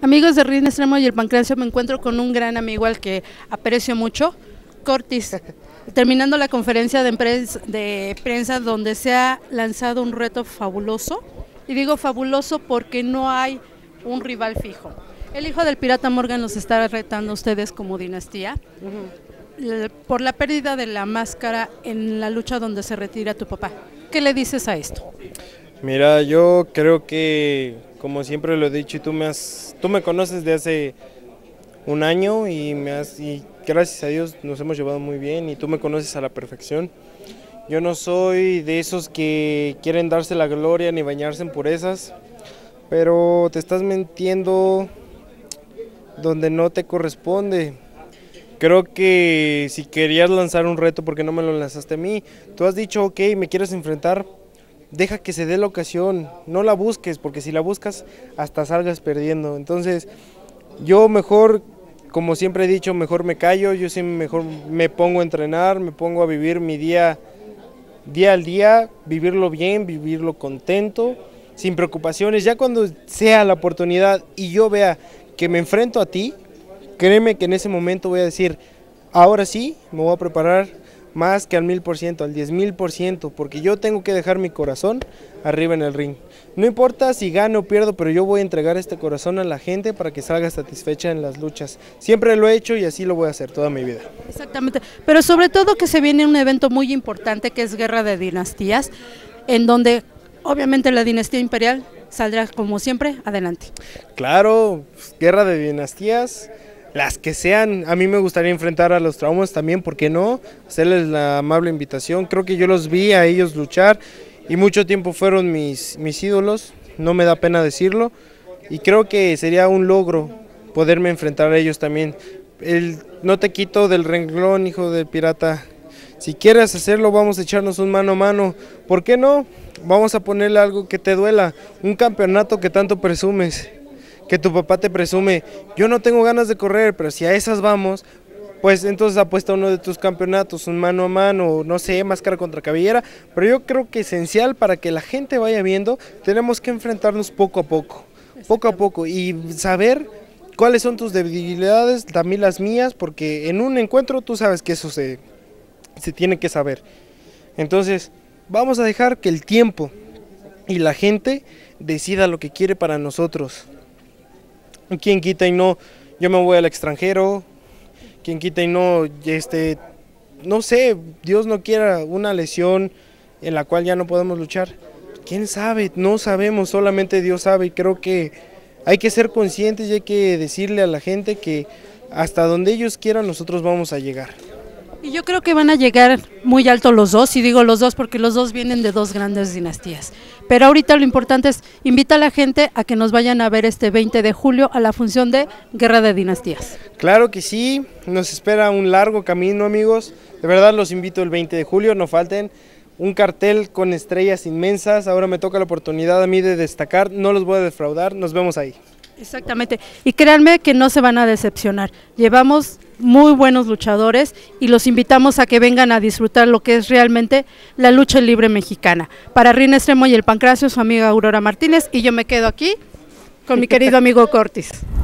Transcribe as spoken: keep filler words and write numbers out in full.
Amigos de Ring Extremo y el Pancracio, me encuentro con un gran amigo al que aprecio mucho, Cortis. Terminando la conferencia de, prensa, de prensa donde se ha lanzado un reto fabuloso, y digo fabuloso porque no hay un rival fijo. El hijo del pirata Morgan los está retando a ustedes como dinastía, uh-huh. por la pérdida de la máscara en la lucha donde se retira tu papá. ¿Qué le dices a esto? Mira, yo creo que, como siempre lo he dicho, y tú me has, tú me conoces de hace un año y me has, y gracias a Dios nos hemos llevado muy bien y tú me conoces a la perfección. Yo no soy de esos que quieren darse la gloria ni bañarse en purezas, pero te estás mintiendo donde no te corresponde. Creo que si querías lanzar un reto, ¿por qué no me lo lanzaste a mí? Tú has dicho, ok, me quieres enfrentar, deja que se dé la ocasión, no la busques, porque si la buscas hasta salgas perdiendo. Entonces yo mejor, como siempre he dicho, mejor me callo, yo siempre mejor me pongo a entrenar, me pongo a vivir mi día, día al día, vivirlo bien, vivirlo contento, sin preocupaciones. Ya cuando sea la oportunidad y yo vea que me enfrento a ti, créeme que en ese momento voy a decir, ahora sí, me voy a preparar más que al mil por ciento, al diez mil por ciento, porque yo tengo que dejar mi corazón arriba en el ring. No importa si gano o pierdo, pero yo voy a entregar este corazón a la gente para que salga satisfecha en las luchas. Siempre lo he hecho y así lo voy a hacer toda mi vida. Exactamente, pero sobre todo que se viene un evento muy importante que es Guerra de Dinastías, en donde obviamente la dinastía imperial saldrá como siempre adelante. Claro, Guerra de Dinastías, las que sean. A mí me gustaría enfrentar a los Traumas también, ¿por qué no? Hacerles la amable invitación. Creo que yo los vi a ellos luchar y mucho tiempo fueron mis, mis ídolos, no me da pena decirlo, y creo que sería un logro poderme enfrentar a ellos también. El, no te quito del renglón, hijo del pirata. Si quieres hacerlo, vamos a echarnos un mano a mano. ¿Por qué no? Vamos a ponerle algo que te duela, un campeonato que tanto presumes, que tu papá te presume. Yo no tengo ganas de correr, pero si a esas vamos, pues entonces apuesta uno de tus campeonatos, un mano a mano, no sé, máscara contra cabellera. Pero yo creo que esencial para que la gente vaya viendo, tenemos que enfrentarnos poco a poco, poco a poco, y saber cuáles son tus debilidades, también las mías, porque en un encuentro tú sabes que eso se, se tiene que saber. Entonces vamos a dejar que el tiempo y la gente decida lo que quiere para nosotros. Quien quita y no, yo me voy al extranjero, quien quita y no, este, no sé, Dios no quiera una lesión en la cual ya no podemos luchar. ¿Quién sabe? No sabemos, solamente Dios sabe, y creo que hay que ser conscientes y hay que decirle a la gente que hasta donde ellos quieran nosotros vamos a llegar. Y yo creo que van a llegar muy alto los dos, y digo los dos porque los dos vienen de dos grandes dinastías. Pero ahorita lo importante es, invita a la gente a que nos vayan a ver este veinte de julio a la función de Guerra de Dinastías. Claro que sí, nos espera un largo camino, amigos. De verdad los invito el veinte de julio, no falten. Un cartel con estrellas inmensas, ahora me toca la oportunidad a mí de destacar, no los voy a defraudar, nos vemos ahí. Exactamente, y créanme que no se van a decepcionar, llevamos muy buenos luchadores y los invitamos a que vengan a disfrutar lo que es realmente la lucha libre mexicana. Para Ring Extremo y el Pancracio, su amiga Aurora Martínez, y yo me quedo aquí con mi querido amigo Cortis.